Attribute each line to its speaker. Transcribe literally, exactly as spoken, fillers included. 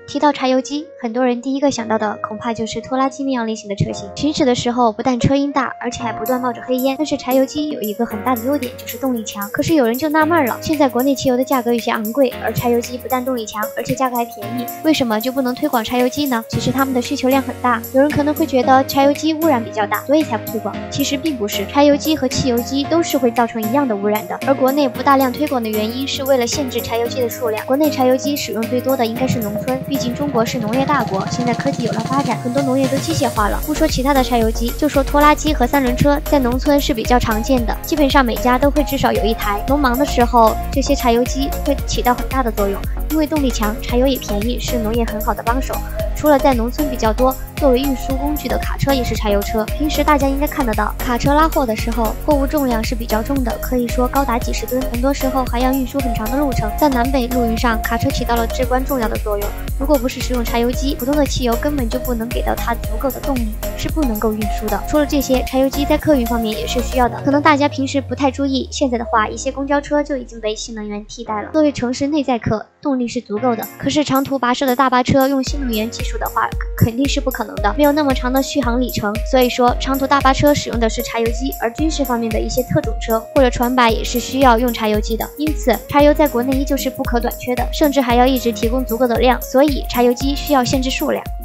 Speaker 1: 提到柴油机，很多人第一个想到的恐怕就是拖拉机那样类型的车型。行驶的时候不但车音大，而且还不断冒着黑烟。但是柴油机有一个很大的优点，就是动力强。可是有人就纳闷了，现在国内汽油的价格有些昂贵，而柴油机不但动力强，而且价格还便宜，为什么就不能推广柴油机呢？其实他们的需求量很大。有人可能会觉得柴油机污染比较大，所以才不推广。其实并不是，柴油机和汽油机都是会造成一样的污染的。而国内不大量推广的原因，是为了限制柴油机的数量。国内柴油机使用最多的应该是农村，毕竟中国是农业大国，现在科技有了发展，很多农业都机械化了。不说其他的柴油机，就说拖拉机和三轮车，在农村是比较常见的，基本上每家都会至少有一台。农忙的时候，这些柴油机会起到很大的作用，因为动力强，柴油也便宜，是农业很好的帮手。除了在农村比较多，作为运输工具的卡车也是柴油车。平时大家应该看得到，卡车拉货的时候，货物重量是比较重的，可以说高达几十吨，很多时候还要运输很长的路程。在南北陆运上，卡车起到了至关重要的作用。如果不是使用柴油机，普通的汽油根本就不能给到它足够的动力，是不能够运输的。除了这些，柴油机在客运方面也是需要的。可能大家平时不太注意，现在的话，一些公交车就已经被新能源替代了。作为城市内载客，动力是足够的。可是长途跋涉的大巴车用新能源技术的话，肯定是不可能的，没有那么长的续航里程。所以说，长途大巴车使用的是柴油机，而军事方面的一些特种车或者船舶也是需要用柴油机的。因此，柴油在国内依旧是不可短缺的，甚至还要一直提供足够的量。所以，柴油机需要限制数量。